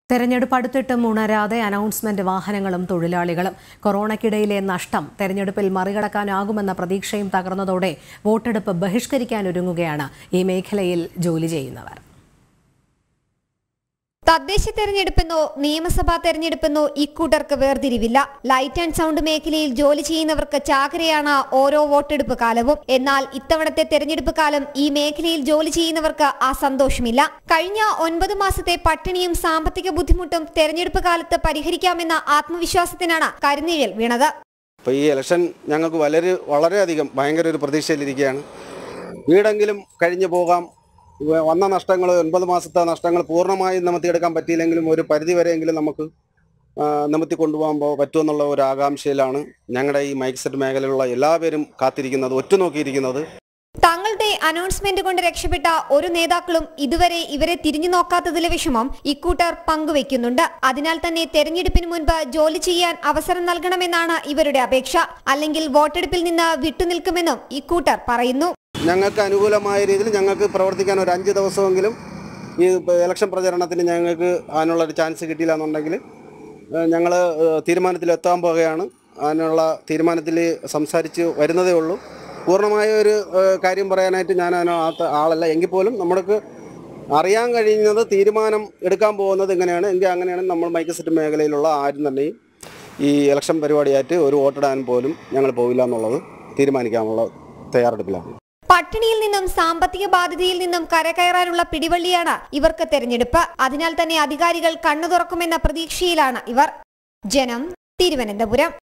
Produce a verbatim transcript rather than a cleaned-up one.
തെരഞ്ഞെടുപ്പ് അടുത്തിട്ടും ഉണരാതെ അനൗൺസ്മെന്റ് വാഹനങ്ങളും തൊഴിലാളികളും കൊറോണയ്ക്കിടയിലെ നഷ്ടം തെരഞ്ഞെടുപ്പിൽ മറികടക്കാനാകുമെന്ന പ്രതീക്ഷയും തകർന്നതോടെ വോട്ടെടുപ്പ് ബഹിഷ്കരിക്കാനൊരുങ്ങുകയാണ് ഈ മേഖലയിൽ ജോലി ചെയ്യുന്നവർ. തദ്ദേശ തെരഞ്ഞെടുപ്പെന്നോ നിയമസഭാ തെരഞ്ഞെടുപ്പെന്നോ ഇക്കൂട്ടർക്ക് വേർതിരിവില്ല. ലൈറ്റ് ആൻഡ് സൗണ്ട് മേഖലയിൽ ജോലി ചെയ്യുന്നവർക്ക് ചാകരയാണ് ഓരോ വോട്ടെടുപ്പ് കാലവും. എന്നാൽ ഇത്തവണത്തെ തെരഞ്ഞെടുപ്പ് കാലം ഈ മേഖലയിൽ ജോലി ചെയ്യുന്നവർക്ക് ആ സന്തോഷമില്ല. കഴിഞ്ഞ ഒൻപത് മാസത്തെ പട്ടിണിയും സാമ്പത്തിക ബുദ്ധിമുട്ടും തെരഞ്ഞെടുപ്പ് കാലത്ത് പരിഹരിക്കാമെന്ന ആത്മവിശ്വാസത്തിനാണ് കരിനിഴൽ വീണത്. ഈ ഇലക്ഷൻ ഞങ്ങൾക്ക് വളരെ വളരെയധികം ഭയങ്കര ഒരു പ്രതീക്ഷയിലിരിക്കുകയാണ്. വീടെങ്കിലും കഴിഞ്ഞു പോകാം. വന്ന നഷ്ടങ്ങൾ ഒൻപത് മാസത്തെ നഷ്ടങ്ങൾ പൂർണ്ണമായും നിമത്തിയെടുക്കാൻ പറ്റിയില്ലെങ്കിലും ഒരു പരിധി വരെയെങ്കിലും നമുക്ക് നിമത്തി കൊണ്ടുപോകാൻ പറ്റുമെന്നുള്ള ഒരു ആകാംക്ഷയിലാണ് ഞങ്ങളുടെ ഈ മൈക്ക് സെറ്റ് മേഖലയിലുള്ള എല്ലാവരും കാത്തിരിക്കുന്നത്, ഒറ്റുനോക്കിയിരിക്കുന്നത്. തങ്ങളുടെ അനൗൺസ്മെന്റ് കൊണ്ട് രക്ഷപ്പെട്ട ഒരു നേതാക്കളും ഇതുവരെ ഇവരെ തിരിഞ്ഞു നോക്കാത്തതിലെ വിഷമം ഇക്കൂട്ടർ പങ്കുവെക്കുന്നുണ്ട്. അതിനാൽ തന്നെ തെരഞ്ഞെടുപ്പിന് മുൻപ് ജോലി ചെയ്യാൻ അവസരം നൽകണമെന്നാണ് ഇവരുടെ അപേക്ഷ. അല്ലെങ്കിൽ വോട്ടെടുപ്പിൽ നിന്ന് വിട്ടുനിൽക്കുമെന്നും ഇക്കൂട്ടർ പറയുന്നു. ഞങ്ങൾക്ക് അനുകൂലമായ രീതിയിൽ ഞങ്ങൾക്ക് പ്രവർത്തിക്കാൻ ഒരു അഞ്ച് ദിവസമെങ്കിലും ഈ ഇലക്ഷൻ പ്രചരണത്തിന് ഞങ്ങൾക്ക് അതിനുള്ള ഒരു ചാൻസ് കിട്ടിയില്ല എന്നുണ്ടെങ്കിൽ ഞങ്ങൾ തീരുമാനത്തിലെത്താൻ പോകുകയാണ്. അതിനുള്ള തീരുമാനത്തിൽ സംസാരിച്ച് വരുന്നതേ ഉള്ളൂ. പൂർണ്ണമായ ഒരു കാര്യം പറയാനായിട്ട് ഞാൻ അതിനകത്ത് ആളല്ല. എങ്കിൽ പോലും നമ്മൾക്ക് അറിയാൻ കഴിയുന്നത് തീരുമാനം എടുക്കാൻ പോകുന്നത് എങ്ങനെയാണ് എങ്കിൽ അങ്ങനെയാണ് നമ്മൾ മൈക്ക് സെറ്റ് മേഖലയിലുള്ള ആരും തന്നെയും ഈ ഇലക്ഷൻ പരിപാടിയായിട്ട് ഒരു വോട്ടിടാൻ പോലും ഞങ്ങൾ പോകില്ല എന്നുള്ളത് തീരുമാനിക്കാനുള്ള തയ്യാറെടുപ്പിലാണ്. പട്ടിണിയിൽ നിന്നും സാമ്പത്തിക ബാധ്യതയിൽ നിന്നും കരകയറാനുള്ള പിടിവള്ളിയാണ് ഇവർക്ക് തെരഞ്ഞെടുപ്പ്. അതിനാൽ തന്നെ അധികാരികൾ കണ്ണു തുറക്കുമെന്ന പ്രതീക്ഷയിലാണ് ഇവർ. ജനം, തിരുവനന്തപുരം.